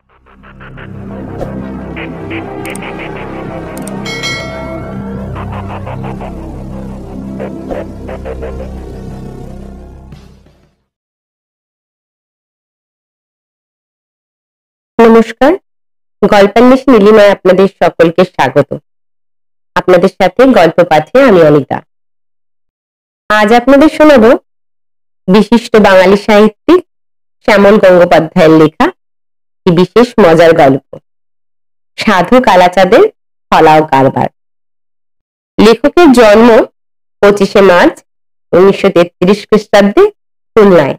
নমস্কার, গল্পান্বেষী নীলিমায় আপনাদের সকলকে স্বাগত। আপনাদের সাথে গল্প পাঠে আমি অনিতা। আজ আপনাদের শোনাব বিশিষ্ট বাঙালি সাহিত্যিক শ্যামল গঙ্গোপাধ্যায়ের লেখা একটি বিশেষ মজার গল্প, সাধু কালাচাঁদের ফলাও কারবার। লেখকের জন্ম 25শে মার্চ 1933 খ্রিস্টাব্দে খুলনায়।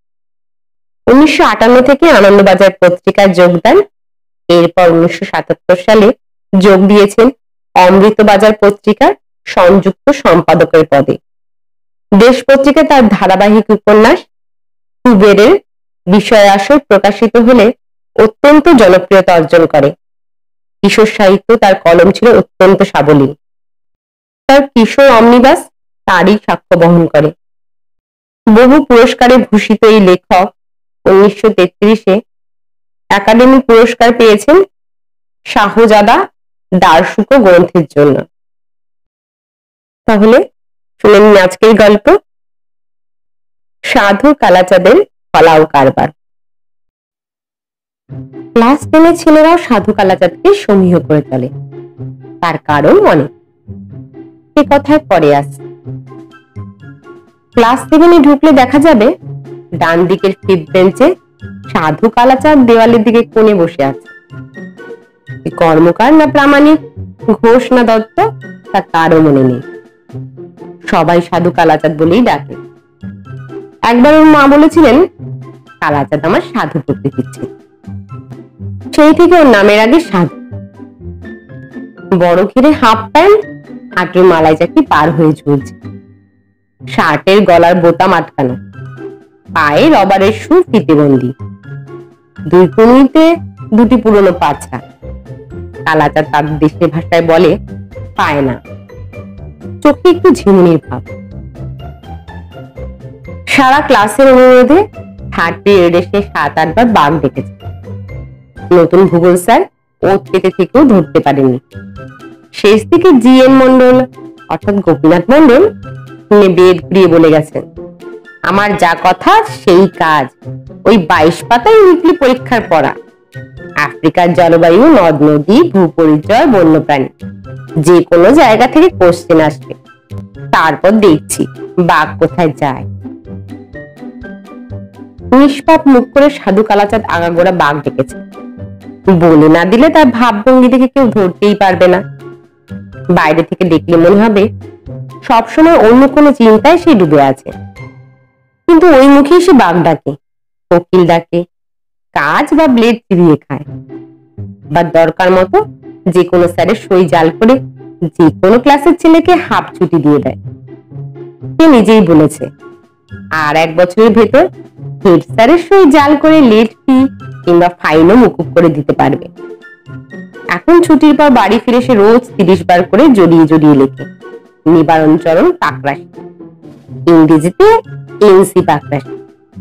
1958 থেকে আনন্দবাজার পত্রিকায় যোগদান। এরপর 1977 সালে যোগ দিয়েছেন অমৃতবাজার পত্রিকার সংযুক্ত সম্পাদকের পদে। দেশ পত্রিকায় তার ধারাবাহিক উপন্যাস কুবেরের বিষয়াসর প্রকাশিত হলে অত্যন্ত জনপ্রিয়তা অর্জন করে। কিশোর সাহিত্য তার কলম ছিল অত্যন্ত সাবলীল। তার কিশোর অমনিবাস তারই সাক্ষ্য বহন করে। বহু পুরস্কারে ভূষিত এই লেখক 1933-এ একাডেমি পুরস্কার পেয়েছেন শাহজাদা দারশুকো গ্রন্থের জন্য। তাহলে শুনে নিন আজকের গল্প, সাধু কালাচাঁদের ফলাও কারবার। ক্লাস 10-এর ছেলেরাও সাধু কালাচাঁদকে সমীহ করে চলে। তার কারণ অনেক, এ কথায় পরে আসে। ক্লাস 7-এ ঢুকলে দেখা যাবে ডান দিকের ফিফথ বেঞ্চে সাধু কালাচাঁদ দেওয়ালের দিকে কোণে বসে আছে। কর্মকার না প্রামাণিক, ঘোষ না দত্ত, তা কারও মনে নেই। সবাই সাধু কালাচাঁদ বলেই ডাকে। একবার ওর মা বলেছিলেন, কালাচাঁদ আমার সাধু করতে দিচ্ছে। সেই থেকে ওর নামের আগে সাধু। বড় ঘিরে হাফ প্যান্ট, হাঁটুর মালাই চাকরি পার হয়ে ঝুলছে। শার্টের গলার বোতাম আটকানো, পায়ে রবারের শু ফিতেবন্দি, দুই কনুইতে দুটি পুরনো পাছা। কালাচাঁদ তার দেশের ভাষায় বলে পায় না। চোখে একটু ঝিমুনির ভাব। সারা ক্লাসের অনুরোধে থার্ড পিরিয়ডে সে 7-8 বার বাঘ ডেকেছে। নতুন ভূগোল স্যার ওত পেতে থেকেও ধরতে পারেনি। শেষ দিকে জিএন মন্ডল অর্থাৎ গোপীনাথ মন্ডল বেদ ঘুরিয়ে বলে গেছেন, আমার যা কথা সেই কাজ, ওই 22 পাতায় উইকলি পরীক্ষার পড়া। আফ্রিকার জলবায়ু, নদ নদী, ভূপরিচয়, বন্যপ্রাণী, যে কোনো জায়গা থেকে কোশ্চেন আসবে, তারপর দেখছি বাঘ কোথায় যায়। নিষ্পাপ মুখ করে সাধু কালাচাঁদ আগাগোড়া বাঘ ডেকেছে। বলে না দিলে তার ভাবভঙ্গি দেখে কেউ ধরতেই পারবে না। বাইরে থেকে দেখলে মনে হবে সবসময় অন্য কোনো চিন্তায় সে ডুবে আছে। কিন্তু ওই মুখেই সে বাঘ ডাকে, কোকিল ডাকে, কাজ বা ব্লেড চিবিয়ে খায়, বা দরকার মতো যে কোনো স্যারের সই জাল করে যে কোনো ক্লাসের ছেলেকে হাফ ছুটি দিয়ে দেয়। সে নিজেই বলেছে, আর 1 বছরের ভেতর হেড স্যারের সই জাল করে লেট ফি কিংবা ফাইনও মুকুব করে দিতে পারবে। এখন ছুটির পর বাড়ি ফিরে সে রোজ 30 বার করে জড়িয়ে জড়িয়ে লেখে নিবারণচরণ পাকরাশি, ইংরেজিতে এনসি পাকরাশি।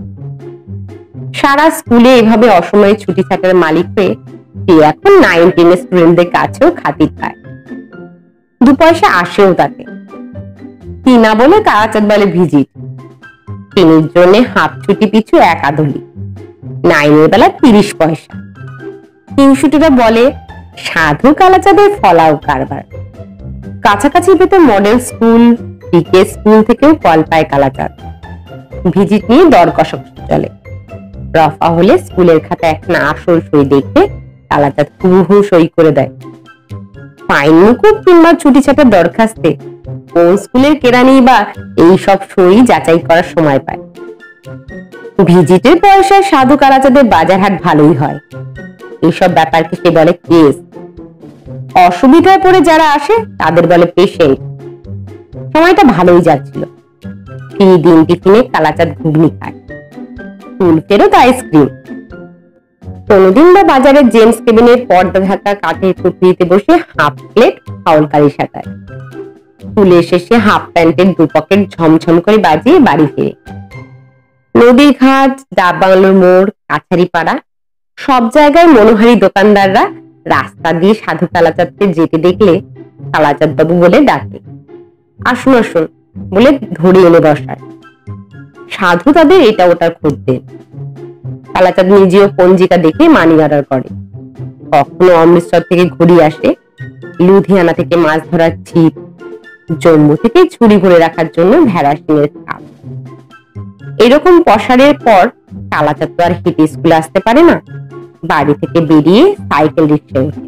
সারা স্কুলে এভাবে অসময়ে ছুটি থাকার মালিক হয়ে সে এখন 9-10 স্টুডেন্টদের কাছেও খাতির পায়। 2 পয়সা আসেও তাতে। কিনা বলে কালাচাঁদ বলে ভিজিট। ট্রেনের জন্য হাফ ছুটি পিছু 1 আধলি, 9-এর বেলা 30 পয়সা। কিংশুটিরা বলে সাধু কালাচাঁদের ফলাও কারবার। কাছাকাছি ভেতর মডেল স্কুল, পিকে স্কুল থেকেও কল পায় কালাচাঁদ। ভিজিট নিয়ে দর কষাকষি চলে। রফা হলে স্কুলের খাতা একটা আসল সই দেখে কালাচাঁদ হুবহু সই করে দেয়। ফাইন মুকুব কিংবা ছুটি ছাটার দরখাস্তে কোন স্কুলের কেরানি বা এইসব সই যাচাই করার সময় পায়। ভিজিটের পয়সায় সাধু কালাচাঁদের বাজার হাট ভালোই হয়। এইসব ব্যাপারকে সে বলে কেস। অসুবিধায় পড়ে যারা আসে তাদের বলে পেশেন্ট। সময়টা ভালোই যাচ্ছিল। ফ্রি দিন টিফিনে কালাচাঁদ ঘুগনি খায়, স্কুল ফেরত আইসক্রিম। কোনদিন বা বাজারের জেমস কেবিনের পর্দা ঢাকা কাঠের টুকরিতে বসে হাফ প্লেট ফাউল কারি সাঁতায়। স্কুলে শেষে হাফ প্যান্টের 2 পকেট ঝমঝম করে বাজিয়ে বাড়ি ফিরে। নদীর ঘাট, ডাব বাংলোর মোড়, কাছারি পাড়া সব জায়গায় মনোহারী দোকানদাররা রাস্তা দিয়ে সাধু কালাচাঁদকে যেতে দেখলে কালাচাঁদ বাবু বলে ডাকে, আসুন আসুন বলে ধরে এনে বসায়। সাধু তাদের এটা ওটার খোঁজ দেন। কালাচাঁদ নিজেও পঞ্জিকা দেখে মানি অর্ডার করে। কখনো অমৃতসর থেকে ঘুড়ি আসে, লুধিয়ানা থেকে মাছ ধরার ছিপ, জম্মু থেকে ছুরি ভরে রাখার জন্য ভেড়া সিংয়ের কাপ। এরকম পসারের পর কালাচাঁদ তো আর হেঁটে স্কুলে আসতে পারে না, বাড়ি থেকে বেরিয়ে সাইকেল রিক্সায় ওঠে।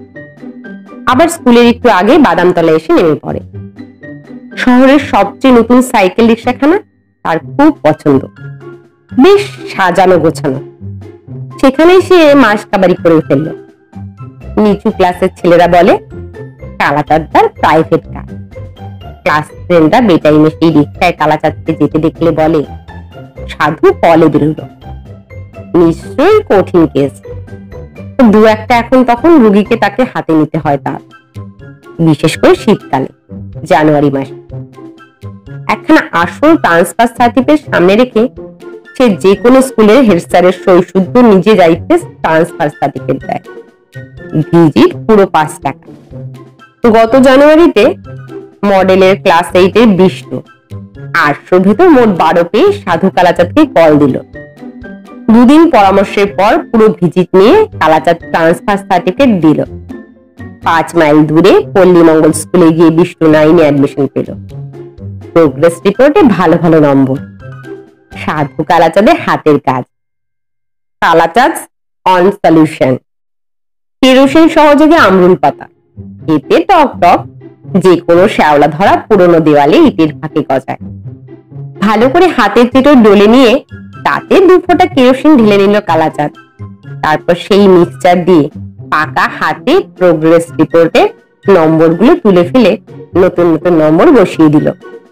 আবার স্কুলের একটু আগে বাদামতলা এসে নেমে পড়ে। শহরের সবচেয়ে নতুন সাইকেল রিক্সাখানা তার খুব পছন্দ, বেশ সাজানো গোছানো। সেখানেই সে মাস কাবারি করে ফেলল। নিচু ক্লাসের ছেলেরা বলে কালাচাঁদ তার প্রাইভেট কার। ক্লাস ফ্রেন্ডরা বেটাইমে সেই রিক্সায় কালাচাঁদকে যেতে দেখলে বলে সাধু কলে বেরোলো, নিশ্চয়ই কঠিন কেস। দু একটা এখন তখন রুগীকে তাকে হাতে নিতে হয় তার, বিশেষ করে শীতকালে, জানুয়ারি মাসে। একখানা আসল ট্রান্সফার সার্টিফিকেট সামনে রেখে সে যে কোনো স্কুলের হেড স্যারের সই শুদ্ধ নিজে যাইতে ট্রান্সফার সার্টিফিকেট দেয়। ভিজিট পুরো 5 টাকা। গত জানুয়ারিতে মডেলের ক্লাস 8-এর বিষ্ণু 800 ভেতর মোট 12 পেয়ে সাধু কালাচাঁদকে কল দিল। দুদিন পরামর্শের পর পুরো ভিজিট নিয়ে কালাচাঁদ ট্রান্সফার সার্টিফিকেট দিল। 5 মাইল দূরে পল্লীমঙ্গল স্কুলে গিয়ে বিষ্ণু 9-এ অ্যাডমিশন পেল। প্রোগ্রেস রিপোর্টে ভালো ভালো নম্বর। সাধু কালাচাঁদের হাতের কাজ। Kalachand on solution. কেরোসিন সহযোগে আমরুল পাতা, এতে টক টক যে কোনো শ্যাওলা ধরা পুরনো দেওয়ালে ইটের ফাঁকে গজায়। ভালো করে হাতের চেটো ডলে নিয়ে তাতে 2 ফোঁটা কেরোসিন ঢেলে নিল কালাচাঁদ। তারপর সেই মিক্সচার দিয়ে পাকা হাতে প্রোগ্রেস রিপোর্টের নম্বরগুলো তুলে ফেলে নতুন নতুন নম্বর বসিয়ে দিল।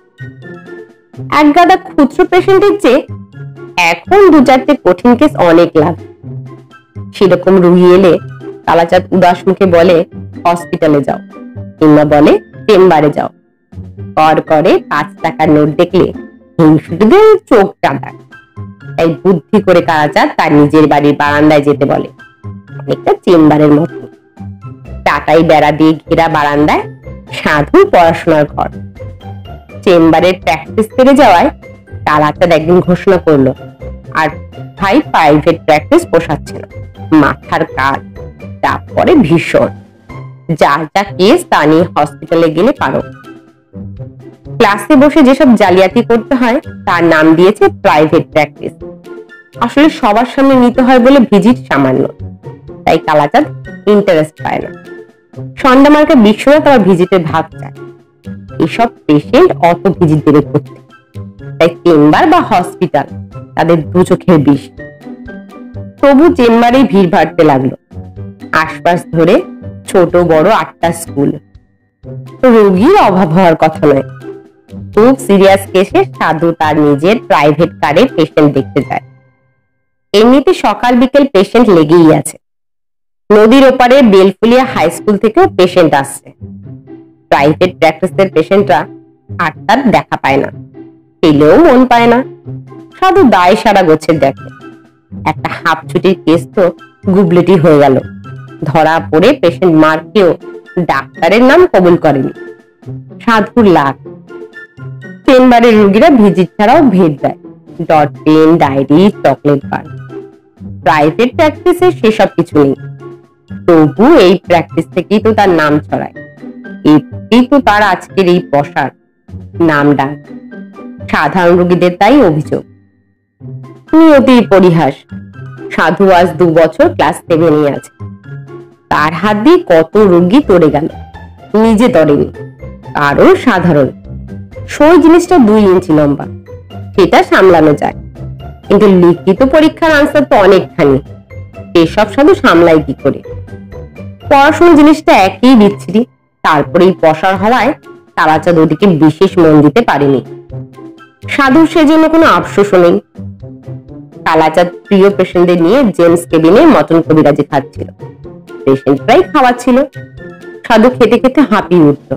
এক গাদা খুচরো পেশেন্টের চেয়ে এখন 2-4টে কঠিন কেস অনেক লাভ। সেরকম রুগী এলে কালাচাঁদ উদাস মুখে বলে হসপিটালে যাও, কিংবা বলে চেম্বারে যাও। কর করে 5 টাকার নোট দেখলে হিংসুটিদের চোখ টাঁদায়। তাই বুদ্ধি করে কালাচাঁদ তার নিজের বাড়ির বারান্দায় যেতে বলে, অনেকটা চেম্বারের মতো। টাটাই বেড়া দিয়ে ঘেরা বারান্দায় সাধু পড়াশোনার ঘর। চেম্বারের প্র্যাকটিস পেরে যাওয়ায় কালাচাঁদ একদিন ঘোষণা করলো, আর ভাই প্রাইভেট প্র্যাকটিস পোষাচ্ছে না, মাথার কাজ, চাপ পড়ে ভীষণ। যার যা কেস তা নিয়ে হসপিটালে গেলে পারো। ক্লাসে বসে যেসব জালিয়াতি করতে হয় তার নাম দিয়েছে প্রাইভেট প্র্যাকটিস। আসলে সবার সামনে নিতে হয় বলে ভিজিট সামান্য, তাই কালাচাঁদ ইন্টারেস্ট পায় না। সন্ধ্যা মার্কা বিশ্বনাথ আবার ভিজিটের ভাগ চায়। এসব পেশেন্ট অত ভিজিট দেবে করতে, তাই চেম্বার বা হসপিটাল তাদের 2 চোখের বিষ। তবু চেম্বারে ভিড় বাড়তে লাগলো। আশপাশ ধরে ছোট বড় 8টা স্কুল। রোগীর অভাব হওয়ার কথা নয়। খুব সিরিয়াস কেসে সাধু তার নিজের প্রাইভেট কারে পেশেন্ট দেখতে যায়। এমনিতে সকাল বিকেল পেশেন্ট লেগেই আছে। নদীর ওপারে বেলফুলিয়া হাই স্কুল থেকেও পেশেন্ট আসছে। প্রাইভেট প্র্যাকটিসের পেশেন্টরা 8টার দেখা পায় না, পেলেও মন পায় না। সাধু দায় সারা গোছের দেখে। একটা হাফ ছুটির কেস তো গুবলেটি হয়ে গেল। ধরা পড়ে পেশেন্ট মারকেও ডাক্তারের নাম কবুল করেনি। সাধুর লাখ। চেম্বারের রোগীরা ভিজিট ছাড়াও ভেট দেয়, dot pen, diary, chocolate bar. Private প্র্যাকটিসে সেসব কিছু নেই। তবু এই প্র্যাকটিস থেকেই তো তার নাম ছড়ায়। এতেই তো তার আজকের এই পসার, নাম ডাক। সাধারণ রোগীদের তাই অভিযোগ। নিয়তির পরিহাস। সাধু আজ 2 বছর ক্লাস 7-এ আছে। তার হাত দিয়ে কত রোগী তরে গেল, নিজে তরেনি। কারো সাধারণ সই জিনিসটা 2 ইঞ্চি লম্বা, সেটা সামলানো যায়, কিন্তু লিখিত পরীক্ষার আনসার তো অনেকখানি। এসব সাধু সামলায় কি করে? পড়াশোনা জিনিসটা একই বিচ্ছিরি। তারপরেই পসার হওয়ায় কালাচাঁদ ওদিকে বিশেষ মন দিতে পারেনি। সাধুর সেজন্য কোনো আফসোসও নেই। কালাচাঁদ প্রিয় পেশেন্টদের নিয়ে জেমস কেবিনে মটন কবিরাজি খাচ্ছিল। পেশেন্টরাই খাওয়াচ্ছিল। সাধু খেতে খেতে হাঁপিয়ে উঠল।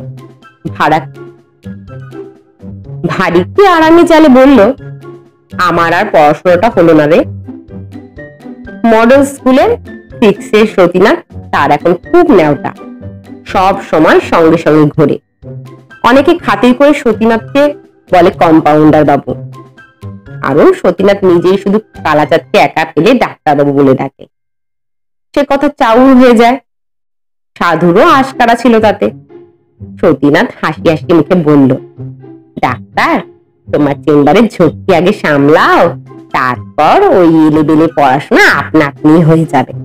ভারী কি আরামে চালে বলল, আমার আর পড়াশোনাটা হলো না রে। মডেল স্কুলের 6 সতীনাথ তার এখন খুব নেওটা, সব সময় সঙ্গে সঙ্গে ঘোরে। অনেকে খাতির করে সতীনাথকে বলে কম্পাউন্ডার বাবু, কারণ সতীনাথ নিজেই শুধু কালাচাঁদকে একা পেলে ডাক্তারবাবু বলে ডাকে। সে কথা চাউর হয়ে যায়। সাধুরও আশকারা ছিল তাতে। সতীনাথ হাসি হাসি মুখে বলল, ডাক্তার, তোমার চেম্বারের ঝক্কি আগে সামলাও, তারপর ওই এলেবেলে পড়াশোনা আপনা আপনি হয়ে যাবে।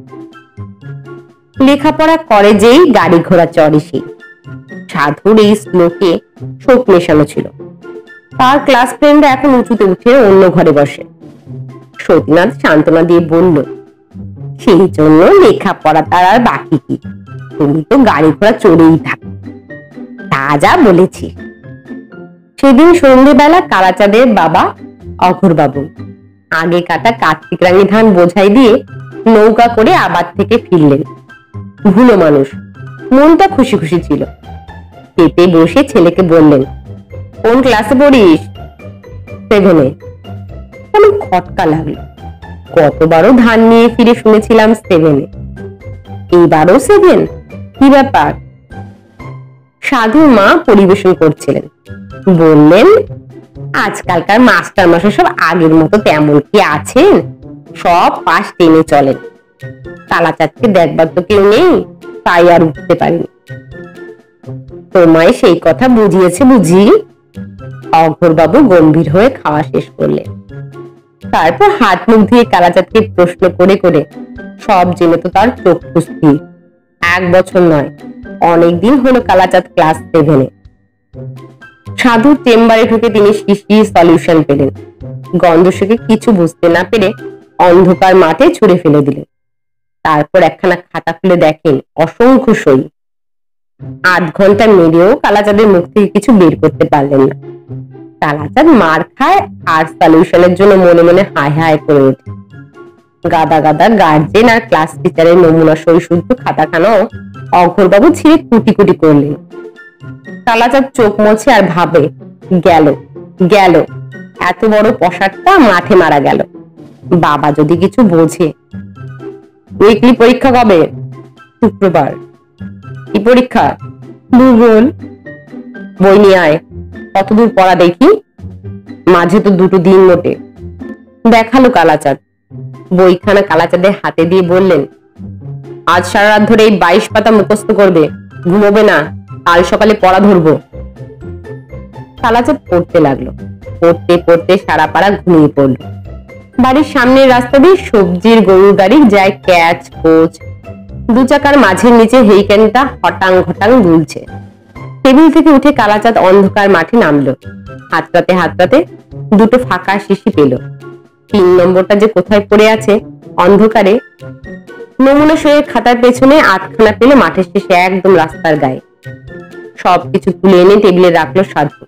লেখাপড়া করে যেই গাড়ি ঘোড়া চড়ে সেই। সাধুর এই শ্লোকে শোক মেশানো ছিল। তার ক্লাস ফ্রেন্ডরা এখন উঁচুতে উঠে অন্য ঘরে বসে। সতীনাথ সান্ত্বনা দিয়ে বলল, সেই জন্য লেখাপড়া তার আর বাকি কি, তুমি তো গাড়ি ঘোড়া চড়েই থাকো। তা যা বলেছি। সেদিন সন্ধ্যেবেলা কালাচাঁদের বাবা অঘোরবাবু আগে কাটা কার্তিক রাঙি ধান বোঝাই দিয়ে নৌকা করে আবাদ থেকে ফিরলেন। ভুলো মানুষ, মনটা খুশি খুশি ছিল। পেতে বসে ছেলেকে বললেন, কোন ক্লাসে পড়িস? 7-এ। কেমন খটকা লাগলো। কতবারও ধান নিয়ে ফিরে শুনেছিলাম 7-এ, এইবারও 7? কি ব্যাপার? সাধু মা পরিবেশন করছিলেন। বললেন, আজকালকার মাস্টার মশাই সব আগের মতো তেমন কি আছেন? সব পাশ টেনে চলেন। কালাচাঁদকে দেখবার তো কেউ নেই, তাই আর উঠতে পারিনি। তোমায় সেই কথা বুঝিয়েছে বুঝি? অঘোরবাবু গম্ভীর হয়ে খাওয়া শেষ করলেন। তারপর হাত মুখ ধুয়ে কালাচাঁদকে প্রশ্ন করে করে সব জেনে তো তার চক্ষু স্থির। 1 বছর নয়, অনেকদিন হলো কালাচাঁদ ক্লাস 7-এ। সাধুর চেম্বারে ঢুকে তিনি শিশির সলিউশন পেলেন। গন্ধ শুকে কিছু বুঝতে না পেরে অন্ধকার মাঠে ছুঁড়ে ফেলে দিলেন। তারপর একখানা খাতা খুলে দেখেন অসংখ্য সই। 8 ঘন্টা মেরেও কালাচাঁদের মুখ থেকে কিছু বের করতে পারলেন না। কালাচাঁদ মার খায় আর সলিউশনের জন্য মনে মনে হায় হায় করে ওঠে। গাদা গাদা গার্জেন আর ক্লাস টিচারের নমুনা সই শুদ্ধ খাতাখানাও অঘোরবাবু ছিঁড়ে কুটি কুটি করলেন। কালাচাঁদ চোখ মোছে আর ভাবে, গেল গেল, এত বড় পসারটা মাঠে মারা গেল। বাবা যদি কিছু বোঝে। উইকলি পরীক্ষা কবে? শুক্রবার। কি পরীক্ষা? ভূগোল। বই নিয়ে আয়। কতদূর পড়া দেখি। মাঝে তো 2 দিন মোটে। দেখালো কালাচাঁদ। বইখানা কালাচাঁদের হাতে দিয়ে বললেন, আজ সারা রাত ধরে এই 22 পাতা মুখস্থ করবে, ঘুমোবে না, কাল সকালে পড়া ধরবো। কালাচাঁদ পড়তে লাগলো। পড়তে পড়তে সারা পাড়া ঘুমিয়ে পড়লো। বাড়ির সামনের রাস্তা দিয়ে সবজির গরুর গাড়ি যায় ক্যাচ কোচ। 2 চাকার মাঝের নিচে হেইকেনটা হটাং ঘটাং দুলছে। টেবিল থেকে উঠে কালাচাঁদ অন্ধকার মাঠে নামলো। হাতড়াতে হাতড়াতে 2টো ফাঁকা শিশি পেল। 3 নম্বরটা যে কোথায় পড়ে আছে অন্ধকারে। নমুনা সইয়ের খাতার পেছনে 8খানা পেল মাঠের শেষে একদম রাস্তার গায়ে। সবকিছু তুলে এনে টেবিলে রাখলো সাধু।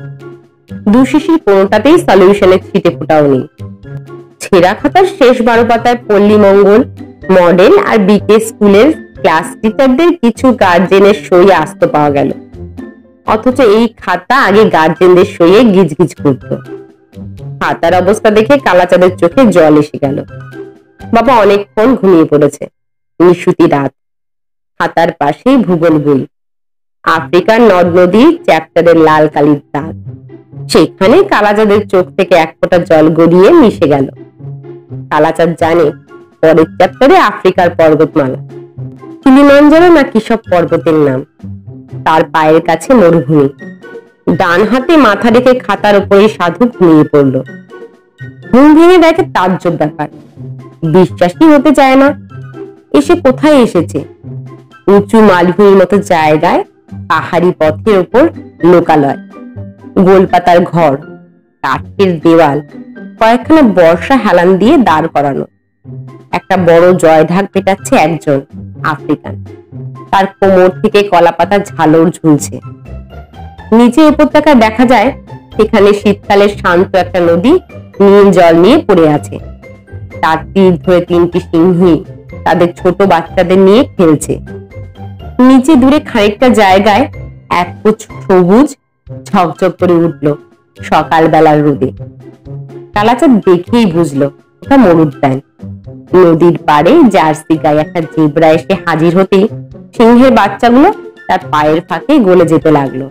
2 শিশির কোনোটাতেই সলিউশনের ছিটে ফোটাও নেই। ছেঁড়া খাতার শেষ 12 পাতায় পল্লী মঙ্গল, মডেল আর বিকে স্কুলের ক্লাস টিচারদের কিছু গার্জেনের সই আস্ত পাওয়া গেল। অথচ এই খাতা আগে গার্জেনদের সইয়ে গিজগিজ করত। খাতার অবস্থা দেখে কালাচাঁদের চোখে জল এসে গেল। বাবা অনেকক্ষণ ঘুমিয়ে পড়েছে। নিশুতি রাত। খাতার পাশেই ভূগোল বই। আফ্রিকার নদ নদী চ্যাপ্টারের লাল কালির দাগ। সেখানে কালাচাঁদের চোখ থেকে 1 ফোঁটা জল গড়িয়ে মিশে গেল। কালাচাঁদ জানে পরের চ্যাপ্টারে আফ্রিকার পর্বতমালা, কিলিমাঞ্জারো না কি সব পর্বতের নাম। তার পায়ের কাছে মরুভূমি। ডান হাতে মাথা রেখে খাতার উপরে সাধু ঘুমিয়ে পড়ল। ঘুম ভেঙে দেখে তাজ্জব ব্যাপার। বিশ্বাসই হতে চায় না। এসে কোথায় এসেছে? উঁচু মালভূমির মতো জায়গায়, পাহাড়ি পথের ওপর লোকালয়, গোলপাতার ঘর, কাঠের দেওয়াল, কয়েকখানা বর্ষা হেলান দিয়ে দাঁড় করানো। একটা বড় জয় ঢাক পেটাচ্ছে একজন আফ্রিকান। তার কোমর থেকে কলাপাতা ঝালর ঝুলছে। নিচে উপত্যকায় দেখা যায় সেখানে শীতকালের শান্ত একটা নদী নীল জল নিয়ে পড়ে আছে। তার তীর ধরে 3টি সিংহী তাদের ছোট বাচ্চাদের নিয়ে খেলছে। নিচে দূরে খানিকটা জায়গায় এক পুছ সবুজ ঝকঝক করে উঠল সকালবেলার রোদে। কালাচাঁদ দেখেই বুঝলো ওটা মরুদ্যান। নদীর পাড়ে জার্সি গায়ে একটা জেব্রা এসে হাজির হতে সিংহের বাচ্চাগুলো তার পায়ের ফাঁকে গলে যেতে লাগলো।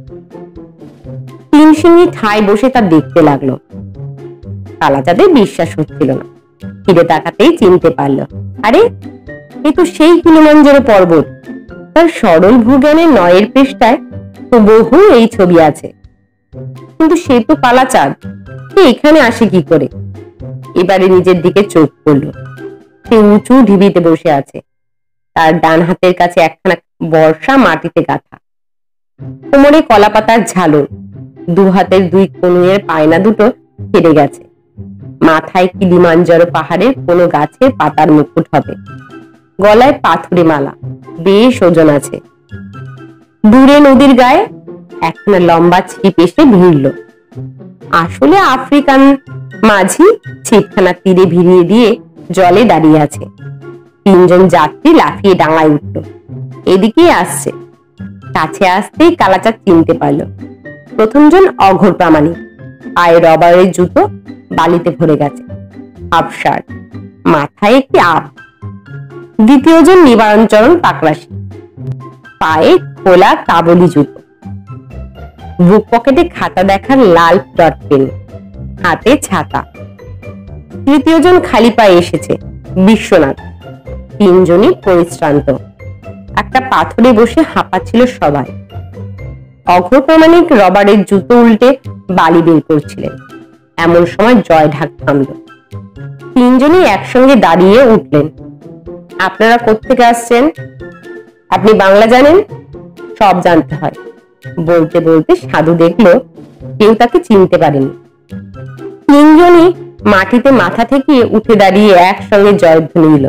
তিন সিংহী ঠায় বসে তা দেখতে লাগলো। কালাচাঁদের বিশ্বাস হচ্ছিল না। ফিরে তাকাতেই চিনতে পারলো, আরে এ তো সেই কিলিমাঞ্জারো পর্বত। তার সরল ভূজ্ঞানের নয়ের পৃষ্ঠায় বহু এই ছবি আছে, কিন্তু সে তো কালাচাঁদ, সে এখানে আসে কি করে? এবারে নিজের দিকে চোখ পড়ল। সে উঁচু ঢিবিতে বসে আছে। তার ডান হাতের কাছে একখানা বর্ষা মাটিতে গাঁথা, কোমরে কলাপাতার ঝালর, দু হাতের দুই কনুইয়ের পায়না দুটো কেটে গেছে। মাথায় কিলিমাঞ্জারো পাহাড়ের কোনো গাছের পাতার মুকুট হবে, গলায় পাথুরে মালা, বেশ ওজন আছে। দূরে নদীর গায়ে একখানা লম্বা ছিপ এসে ভিড়ল। আসলে আফ্রিকান মাঝি ছিপখানা তীরে ভিড়িয়ে দিয়ে জলে দাঁড়িয়ে আছে। তিনজন যাত্রী লাফিয়ে ডাঙায় উঠল, এদিকেই আসছে। কাছে আসতেই কালাচাঁদ চিনতে পারল। প্রথমজন অঘোর প্রামাণিক, পায়ে রবারের জুতো, বালিতে ভরে গেছে, হাফ শার্ট, মাথায় একটি আপ। দ্বিতীয়জন নিবারণচরণ পাকরাশি, পায়ে খোলা কাবলি জুতো, বুক পকেটে খাতা দেখার লাল ডট পেন, হাতে ছাতা। তৃতীয়জন খালি পায়ে এসেছে, বিশ্বনাথ। তিনজনই পরিশ্রান্ত, একটা পাথরে বসে হাঁপাচ্ছিল সবাই। অঘোর প্রামাণিক রবারের জুতো উল্টে বালি বের করছিলেন। এমন সময় জয় ঢাক থামল। তিনজনই একসঙ্গে দাঁড়িয়ে উঠলেন। আপনারা কোত্থেকে আসছেন? আপনি বাংলা জানেন? সব জানতে হয়। বলতে বলতে সাধু দেখলো কেউ তাকে চিনতে পারেনি। তিনজনই মাটিতে মাথা ঠেকিয়ে উঠে দাঁড়িয়ে একসঙ্গে জয়ধ্বনি দিল,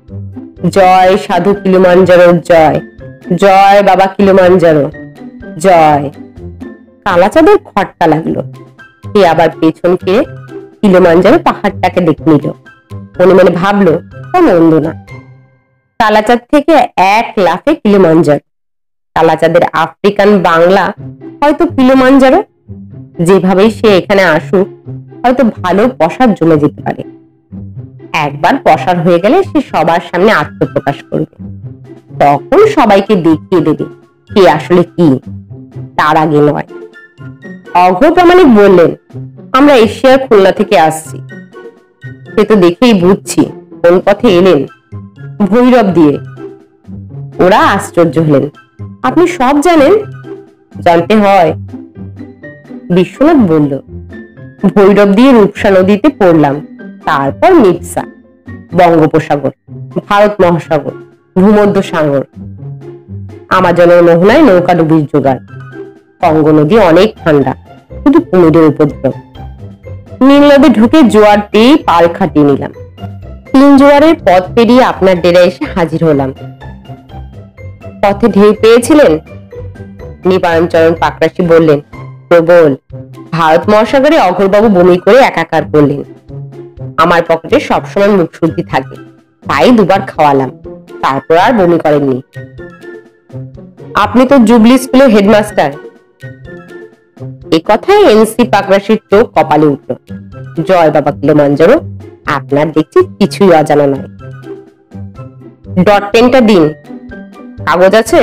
জয় সাধু কিলিমাঞ্জারো জয়, জয় বাবা কিলিমাঞ্জারো জয়। কালাচাঁদের খটকা লাগলো। সে আবার পেছন ফিরে কিলিমাঞ্জারো পাহাড়টাকে দেখে নিল। মনে মনে ভাবলো তা মন্দ না। কালাচাঁদ থেকে এক লাফে কিলিমাঞ্জারো। কালাচাঁদের আফ্রিকান বাংলা হয়তো কিলিমাঞ্জারো। যেভাবেই সে এখানে আসুক, হয়তো ভালো পসার জমে যেতে পারে। একবার পসার হয়ে গেলে সে সবার সামনে আত্মপ্রকাশ করবে, তখন সবাইকে দেখিয়ে দেবে কে আসলে কি। তার আগে নয়। অঘোর প্রামাণিক বললেন, আমরা এশিয়ার খুলনা থেকে আসছি। সে তো দেখেই বুঝছি। কোন পথে এলেন? ভৈরব দিয়ে। ওরা আশ্চর্য হলেন, আপনি সব জানেন? জানতে হয়। বিশ্বনাথ বলল, ভৈরব দিয়ে রূপসা নদীতে পড়লাম, তারপর মির্সা, বঙ্গোপসাগর, ভারত মহাসাগর, ভূমধ্য সাগর, আমাজনের মোহনায় নৌকা ডুবির জোগাড়। কঙ্গো নদী অনেক ঠান্ডা, শুধু কুমিরের উপদ্রব। নীল নদী ঢুকে জোয়ার দিয়ে পাল খাটিয়ে নিলাম। তিন জোয়ারের পথ পেরিয়ে আপনার ডেরায় এসে হাজির হলাম। পথে ঢেউ পেয়েছিলেন? নিবারণচরণ পাকরাশি বললেন, প্রবল। ভারত মহাসাগরে অঘোরবাবু বমি করে একাকার করলেন। আমার পকেটে সবসময় মুখ শুদ্ধি থাকে, তাই দুবার খাওয়ালাম, তারপর আর বমি করেননি। আপনি তো জুবলি স্কুলের হেডমাস্টার। এ কথায় এনসি পাকরাশির চোখ কপালে উঠল। জয় বাবা কিলিমাঞ্জারো, আপনার দেখছি কিছুই অজানা নয়। ডট পেনটা দিন। কাগজ আছে?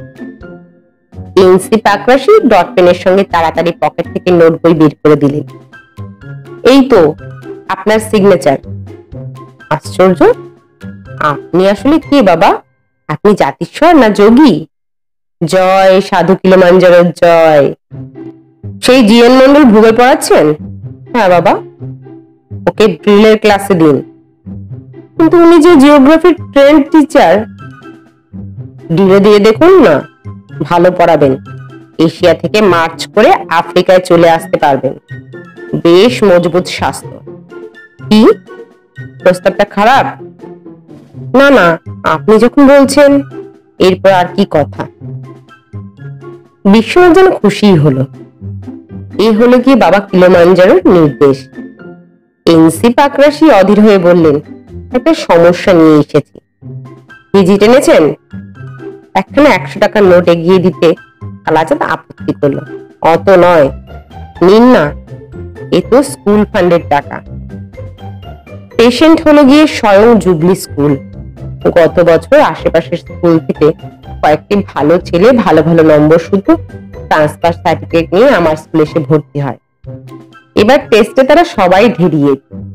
এনসি পাকরাশি ডট পেনের সঙ্গে তাড়াতাড়ি পকেট থেকে নোট বই বের করে দিলেন। এই তো আপনার সিগনেচার। আশ্চর্য, আপনি আসলে কে বাবা? আপনি জাতিস্বর না যোগী? জয় সাধু কিলিমাঞ্জারো জয়। সেই জিএন মন্ডল ভূগোল পড়াচ্ছেন? হ্যাঁ বাবা। ওকে ড্রিলের ক্লাসে দিন। কিন্তু উনি যে জিওগ্রাফির ট্রেন্ড টিচার। ড্রিলে দিয়ে দেখুন না, ভালো পড়াবেন। এশিয়া থেকে মার্চ করে আফ্রিকায় চলে আসতে পারবেন। বেশ মজবুত স্বাস্থ্য। কি প্রস্তাবটা খারাপ? না না, আপনি যখন বলছেন। এরপর আর কি কথা? বিশ্বনাথ যেন খুশি হলো। এই হলো কি বাবা কিলিমাঞ্জারোর নির্দেশ। এনসি পাকরাশি অধীর হয়ে বললেন, একটা সমস্যা নিয়ে এসেছি। ভিজিট এনেছেন? একখানা 100 টাকার নোট এগিয়ে দিতে কালাচাঁদ আপত্তি করলো। অত নয়, নিন না, এ তো স্কুল ফান্ডের টাকা। পেশেন্ট হলো গিয়ে স্বয়ং জুবলি স্কুল। গত বছর আশেপাশের স্কুল থেকে কয়েকটি ভালো ছেলে ভালো ভালো নম্বর শুধু ট্রান্সফার সার্টিফিকেট নিয়ে আমার স্কুলে এসে ভর্তি হয়। এবার টেস্টে তারা সবাই ধেরিয়ে।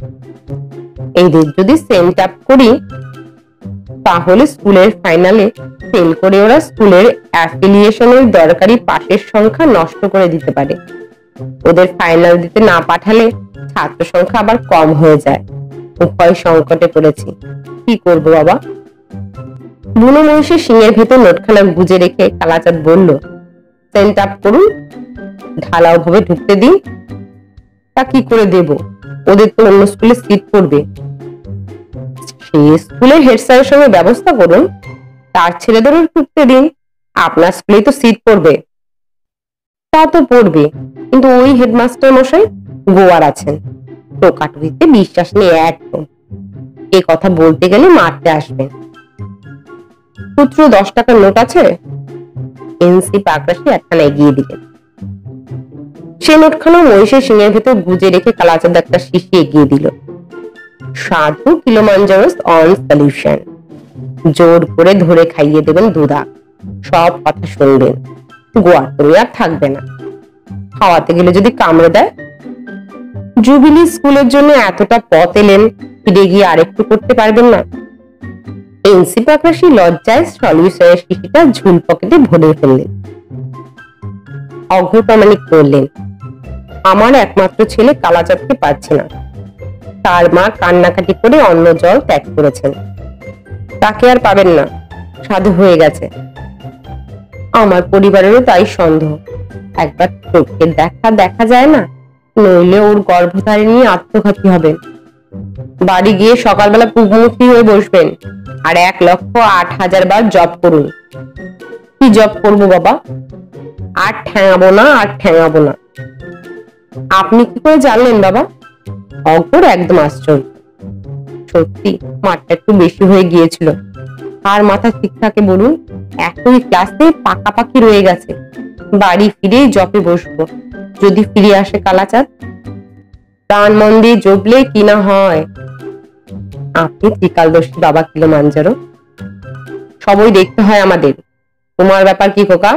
এদের যদি সেন্ট আপ করি তাহলে স্কুলের ফাইনালে ফেল করে ওরা স্কুলের অ্যাফিলিয়েশনের দরকারি পাশের সংখ্যা নষ্ট করে দিতে পারে। ওদের ফাইনাল দিতে না পাঠালে ছাত্র সংখ্যা আবার কম হয়ে যায়। উভয় সংকটে পড়েছি, কি করব বাবা? বুনো মহিষে সিংহের ভেতর নোটখানা গুজে রেখে কালাচাঁদ বলল, সেন্ট আপ করুন, ঢালাও ভাবে ঢুকতে দিন। তা কি করে দেব? ওদের তো অন্য স্কুলে সিট পড়বে। সেই স্কুলের হেড স্যারের সঙ্গে ব্যবস্থা করুন, তার ছেলেদেরও ঢুকতে দিন। আপনার স্কুলে তো সিট পড়বে। তা তো পড়বে, কিন্তু ওই হেডমাস্টার মশাই গোয়ার আছেন, টোকাটুকিতে বিশ্বাস নেই একদম। এ কথা বলতে গেলে মারতে আসবেন। পুত্র 10 টাকার নোট আছে? এনসি পাকরাশি একখানা এগিয়ে দিলেন। সে নোটখানা মহিষের সিংহের ভেতর গুজে রেখে কালাচাঁদ একটা শিশি এগিয়ে দিল। সাধু কিলোমাঞ্জারোস অন সলিউশন। জোর করে ধরে খাইয়ে দেবেন দুধা, সব কথা শুনবেন। গোয়ার তুমি আর থাকবে না। খাওয়াতে গেলে যদি কামড়ে দেয়। জুবিলি স্কুলের জন্য এতটা পথ এলেন, ফিরে গিয়ে আরেকটু করতে পারবেন না? এনসি পাকরাশি লজ্জায় সলিউশনের শিশিটা ঝুল পকেটে ভরে ফেললেন। অগ্রপ্রামাণিক করলেন, আমার একমাত্র ছেলে কালাচাঁদকে পাচ্ছে না। তার মা কান্নাকাটি করে অন্ন জল ত্যাগ করেছেন। তাকে আর পাবেন না, সাধু হয়ে গেছে। আমার পরিবারেরও তাই সন্দেহ। একবার চোখে দেখা যায় না, নইলে ওর গর্ভধারিণী আত্মঘাতী হবেন। বাড়ি গিয়ে সকালবেলা পুবমুখী হয়ে বসবেন আর 1,08,000 বার জপ করুন। কি জপ করবো বাবা? আর ঠ্যাঙাবো না, আর ঠ্যাঙাবো না। আপনি কি করে জানলেন বাবা? অগ্র একদম আশ্চর্য। সত্যি মাঠটা একটু বেশি হয়ে গিয়েছিল। আর মাথা ঠিক থাকে বলুন? একই ক্লাসে পাকাপাকি রয়ে গেছে। বাড়ি ফিরেই জপে বসবো, যদি ফিরে আসে কালাচাঁদ। প্রাণ মন দিয়ে জপলে কিনা হয়। আপনি ত্রিকালদর্শী বাবা কিলোমাঞ্জারো, সবই দেখতে হয় আমাদের। তোমার ব্যাপার কি খোকা?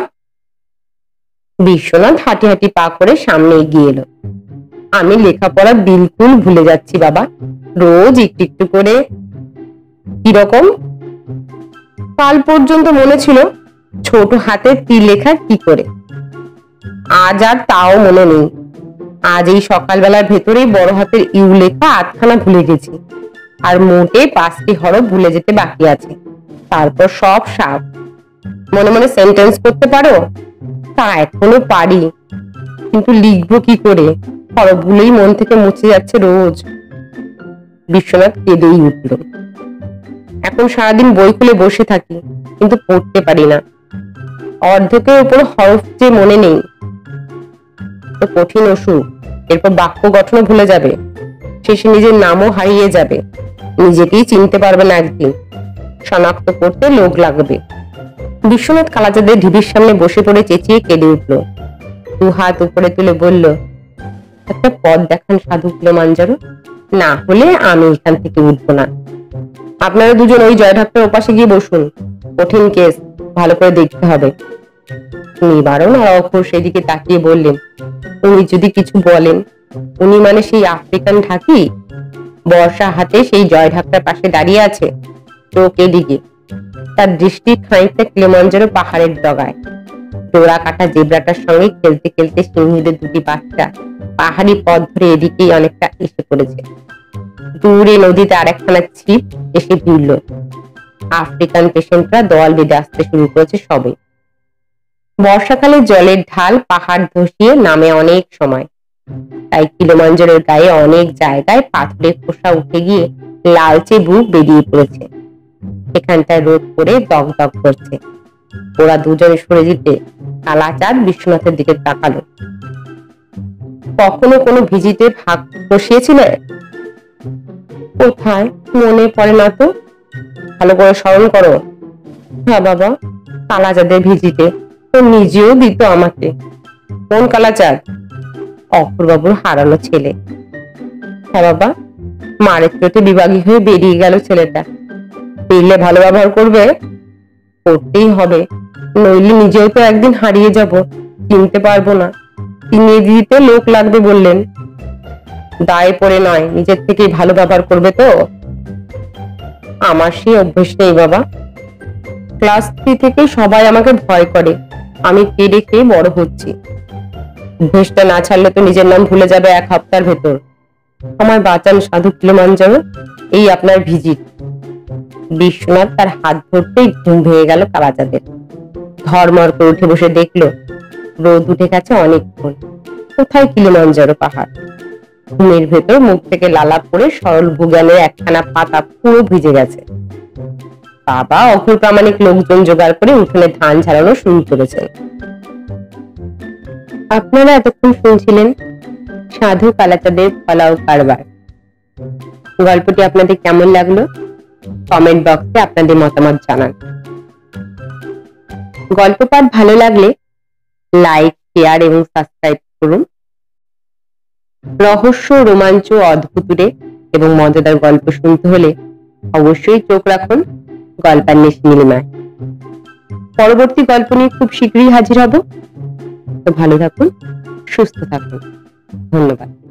বিশ্বনাথ হাঁটি হাঁটি পা করে সামনে এগিয়ে এলো। আমি লেখাপড়া বিলকুল ভুলে যাচ্ছি বাবা, রোজ একটু একটু করে। কিরকম? কাল পর্যন্ত মনে ছিল ছোট হাতে তীর লেখা কি করে, আজ আর তাও মনে নেই। আজ এই সকালবেলার ভেতরেই বড় হাতের ইউ লেখা 8খানা ভুলে গেছি, আর মোটে 5টি হরফ ভুলে যেতে বাকি আছে। তারপর সব সাপ। মনে মনে সেন্টেন্স করতে পারো? তা এখনো পারি, কিন্তু লিখবো কি করে? হরফ ভুলেই মন থেকে মুছে যাচ্ছে রোজ। বিশ্বনাথ কেঁদেই উঠল। এখন সারাদিন বই খুলে বসে থাকি, কিন্তু পড়তে পারি না। অর্ধেকের উপর হরফ যে মনে নেই। তো কঠিন অসুখ, এরপর বাক্য গঠন ভুলে যাবে, শেষে নিজের নামও হারিয়ে যাবে। নিজেকেই চিনতে পারবে না একদিন। শনাক্ত করতে লোক লাগবে। বিশ্বনাথ কালাচাঁদের ঢিবির সামনে বসে পড়ে চেঁচিয়ে কেঁদে উঠল। 2 হাত উপরে তুলে বলল, একটা পথ দেখান সাধু কিলোমাঞ্জারো, না হলে আমি এখান থেকে উঠবো না। আপনারা দুজন ওই জয় ডাক্তার ওপাশে গিয়ে বসুন, কঠিন কেস, ভালো করে দেখতে হবে। নিবারণ আর অক্ষর সেদিকে তাকিয়ে বললেন, উনি যদি কিছু বলেন? উনি মানে সেই আফ্রিকান ঢাকি? বর্ষা হাতে সেই জয় ডাক্তার পাশে দাঁড়িয়ে আছে, চোখ এদিকে। তার দৃষ্টি খানিকটা কিলোমাঞ্জারো পাহাড়ের ডগায়। ডোরা কাটা জেব্রাটার সঙ্গে খেলতে খেলতে সিংহীদের 2টি বাচ্চা পাহাড়ি পথ ধরে এদিকেই অনেকটা এসে পড়েছে। দূরে নদীতে আরেকখানা ছিপ এসে ভিড়ল। আফ্রিকান পেশেন্টরা দল বেঁধে আসতে শুরু করেছে সবে। বর্ষাকালে জলের ঢাল পাহাড় ধসিয়ে নামে অনেক সময়, তাই কিলোমাঞ্জারোর গায়ে অনেক জায়গায় পাথরের খোসা উঠে গিয়ে লালচে বুক বেরিয়ে পড়েছে। এখানটায় রোদ করে দগ দগ করছে। ওরা দুজনে সরে যেতে কালাচাঁদ বিশ্বনাথের দিকে তাকালো। কখনো কোনো ভিজিটে ভাগ বসিয়েছিলে? কোথায় মনে পড়ে না তো, ভালো করে স্মরণ করো। হ্যাঁ বাবা, কালাচাঁদের ভিজিটে। ও নিজেও দিত আমাকে। কোন কালাচাঁদ? অপূর্বাবুর হারানো ছেলে। হ্যাঁ বাবা, মারের চোটে বিভাগী হয়ে বেরিয়ে গেল ছেলেটা। ফিরলে ভালো ব্যবহার করবে, করতেই হবে, নইলে নিজেও তো একদিন হারিয়ে যাব, চিনতে পারবো না। চিনিয়ে দিতে লোক লাগবে বললেন। দায়ে পড়ে নয়, নিজের থেকেই ভালো ব্যবহার করবে তো। আমার সেই অভ্যেস নেই বাবা। ক্লাস 3 থেকে সবাই আমাকে ভয় করে, আমি কেড়ে খেয়ে বড় হচ্ছি। অভ্যেসটা না ছাড়লে তো নিজের নাম ভুলে যাবে 1 সপ্তাহের ভেতর। আমার বাঁচান সাধু কিলিমাঞ্জারো, এই আপনার ভিজিট। বিশ্বনাথ তার হাত ধরতেই ঘুম ভেঙে গেল কালাচাঁদের। ধর্মর করে উঠে বসে দেখলো রোদ উঠে গেছে অনেকক্ষণ। কোথায় কিলিমাঞ্জারো পাহাড়? ঘুমের ভেতর মুখ থেকে লালা পড়ে সরল ভুগানের একখানা পাতা পুরো ভিজে গেছে। বাবা অঘোর প্রামাণিক লোকজন জোগাড় করে উঠোনে ধান ঝাড়ানো শুরু করেছেন। আপনারা এতক্ষণ শুনছিলেন সাধু কালাচাঁদের ফলাও কারবার। গল্পটি আপনাদের কেমন লাগলো কমেন্ট বক্সে আপনাদের মতামত জানান। গল্প পাঠ ভালো লাগলে লাইক, শেয়ার এবং সাবস্ক্রাইব করুন। রহস্য, রোমাঞ্চ, অদ্ভুতুরে এবং মজাদার গল্প শুনতে হলে অবশ্যই চোখ রাখুন গল্পান্বেষী নীলিমায়। পরবর্তী গল্প নিয়ে খুব শীঘ্রই হাজির হব। তো ভালো থাকুন, সুস্থ থাকুন। ধন্যবাদ।